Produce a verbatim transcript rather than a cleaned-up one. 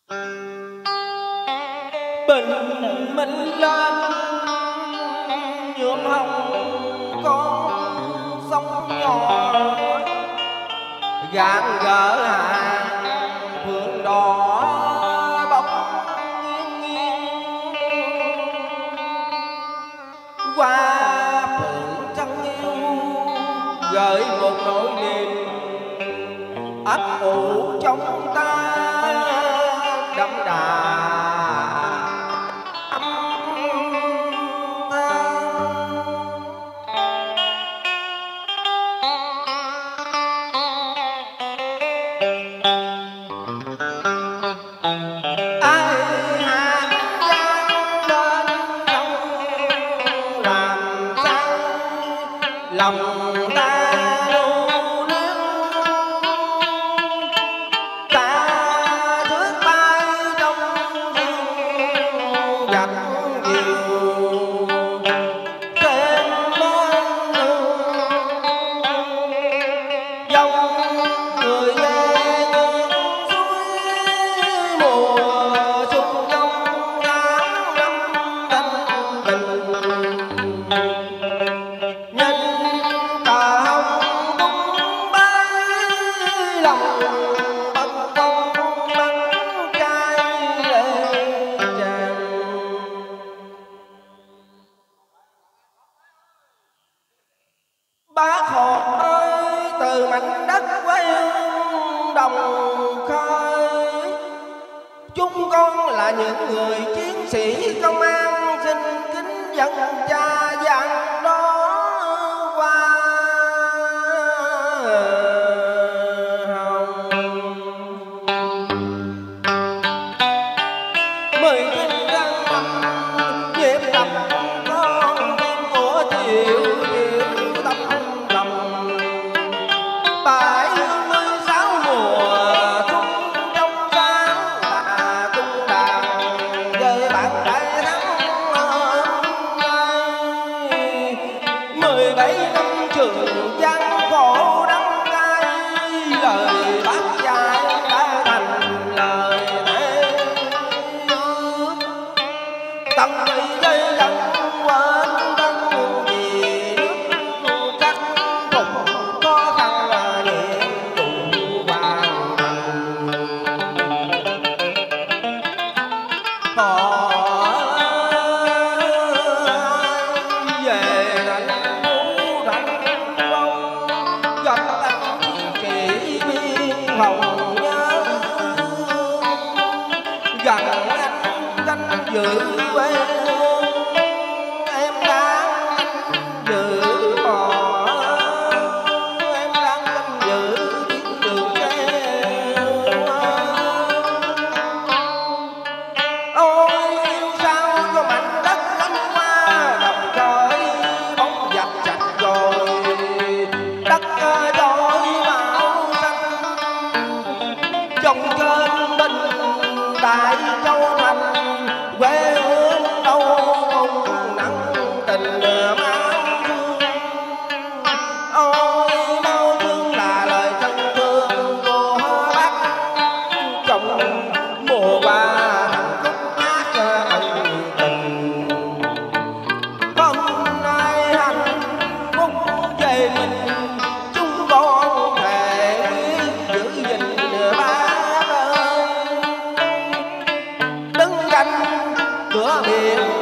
bình minh lên nhuộm hồng con sông nhỏ, gạn gỡ hàng phượng đỏ bóng nghiêng nghiêng qua phượng trăng yêu, gợi một nỗi niềm ấp ủ trong ta đậm đà. Lòng ta lưu luyến ta thước bay trong rừng gặt nhiều trên món dòng người nghe ngược suối mùa xuân trong tháng năm thanh bình. Bác Hồ ơi, từ mảnh đất quê hương Đồng Khơi, chúng con là những người chiến sĩ công an xin kính dẫn cha dặn đó qua hồng. Mười chín tháng năm nhịp đập con tim của Triệu mười bảy năm trường gian khổ đắng cay, lời bác dạy đã thành lời thề ước. Tầng người dây dần quên thân vì nước chắc cùng khó khăn là nhiệm vụ hoàn thành. Họ hồng nhớ gần anh canh giữ quê hương, em đang giữ họ, em đang canh giữ tiếng đường treo. Ôi yêu sao cho mảnh đất lắm qua đập khởi bóng dập chặt rồi đất đôi màu xanh trồng trên bên Đại Châu Thành, quê hương đâu không nắng tình máu thương. Ôi máu thương là lời thân thương của bác trong mùa qua thành khúc hát ân tình. Hôm nay hạnh phúc về mình, chúng con thề quyết giữ gìn bác ơi. Đứng cạnh cửa biển